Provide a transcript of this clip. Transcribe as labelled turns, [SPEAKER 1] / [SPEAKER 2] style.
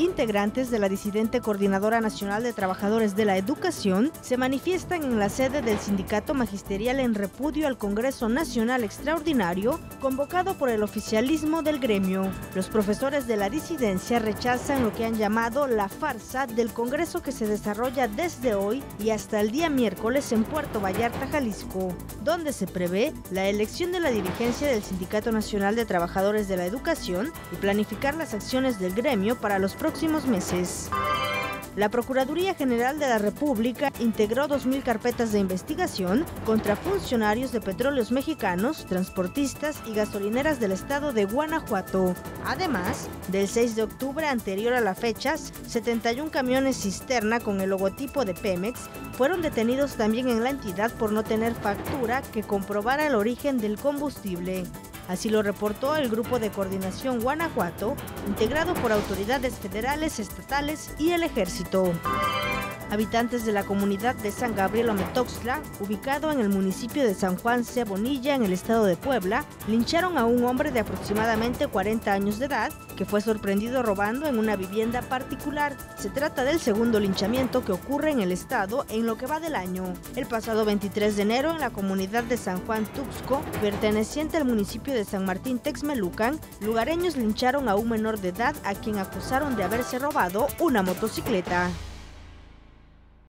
[SPEAKER 1] integrantes de la disidente Coordinadora Nacional de Trabajadores de la Educación se manifiestan en la sede del Sindicato Magisterial en repudio al Congreso Nacional Extraordinario convocado por el oficialismo del gremio. Los profesores de la disidencia rechazan lo que han llamado la farsa del Congreso que se desarrolla desde hoy y hasta el día miércoles en Puerto Vallarta, Jalisco, donde se prevé la elección de la dirigencia del Sindicato Nacional de Trabajadores de la Educación y planificar las acciones del gremio para los próximos meses. La Procuraduría General de la República integró 2.000 carpetas de investigación contra funcionarios de Petróleos Mexicanos, transportistas y gasolineras del estado de Guanajuato. Además, del 6 de octubre anterior a la fecha, 71 camiones cisterna con el logotipo de Pemex fueron detenidos también en la entidad por no tener factura que comprobara el origen del combustible. Así lo reportó el Grupo de Coordinación Guanajuato, integrado por autoridades federales, estatales y el Ejército. Habitantes de la comunidad de San Gabriel Ometoxtla, ubicado en el municipio de San Juan Cebonilla, en el estado de Puebla, lincharon a un hombre de aproximadamente 40 años de edad que fue sorprendido robando en una vivienda particular. Se trata del segundo linchamiento que ocurre en el estado en lo que va del año. El pasado 23 de enero, en la comunidad de San Juan Tuxco, perteneciente al municipio de San Martín Texmelucan, lugareños lincharon a un menor de edad a quien acusaron de haberse robado una motocicleta.